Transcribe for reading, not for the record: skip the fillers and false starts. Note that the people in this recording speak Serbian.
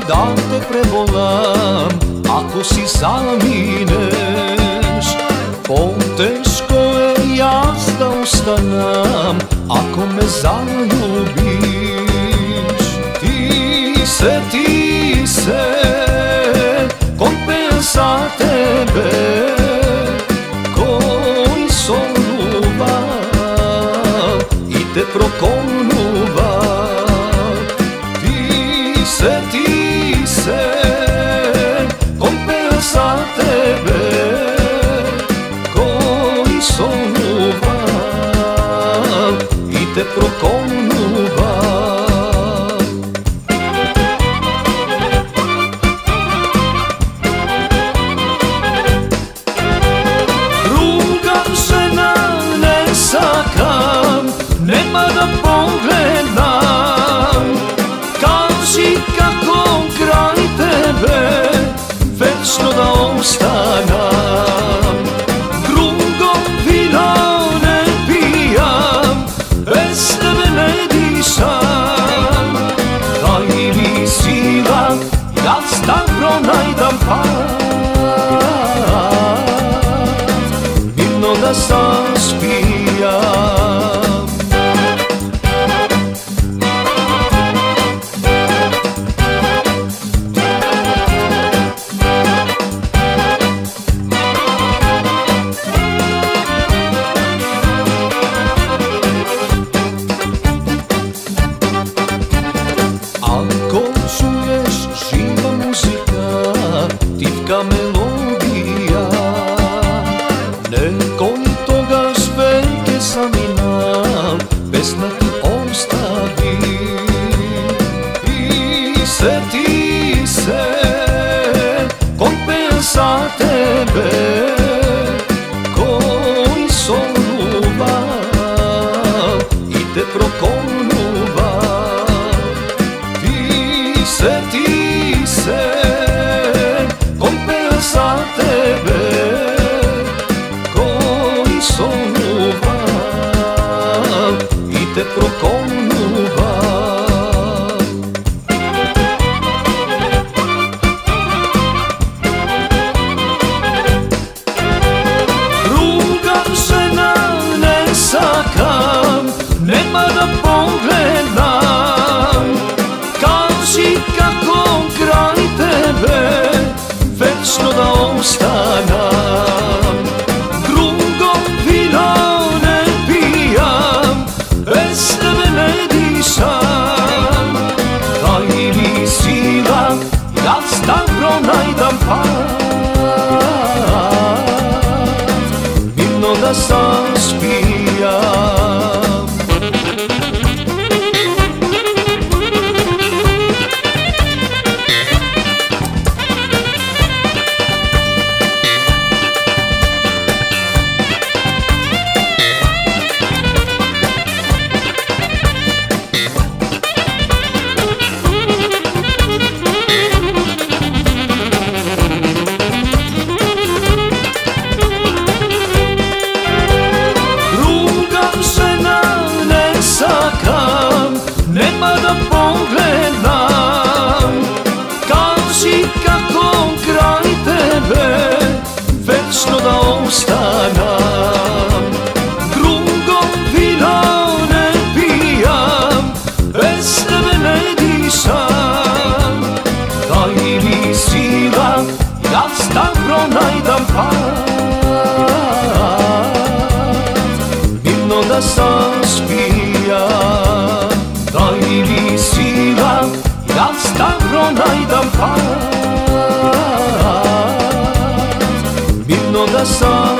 da te prevolam ako si zamineš. Poteško je jaz da ostanem ako me zaljubiš. Ti se ko pensa tebe koji sonuva i te prokonuva. Ti se ko pensa tebe koji sonuva i te prokonuva. Nema da pogledam, kaži kako kraj tebe večno da ostanem. Drugo vino ne pijam, bez tebe ne dišam. Daj mi sila, ja stan pronajdam pad, mirno da zaspijam. Ako čuješ živa muzika, tipka melodija, nekoj toga špeke samina, pesma ti ostavi. Ti se ko pensa tebe koji sonuva i te prokonuva. Ti se ko pensa tebe koji sonuva i te prokonuva. Drugam žena ne sakam, nema da pogledam, kaži kako kraj tebe večno da ostanem. Drugo vino ne pijam, bez tebe ne dišam. Daj mi sila, ja stan pronajdam pad, mirno da zaspijam. Nema da pogledam, kaži kako kraj tebe večno da ostanem. Drugo vino ne pijam, bez tebe ne dišam. Daj mi sila, ja stan pronajdam pad, mirno da zaspijam. Daj mi sila, ja stan pronajdam pad, mirno da zaspijam.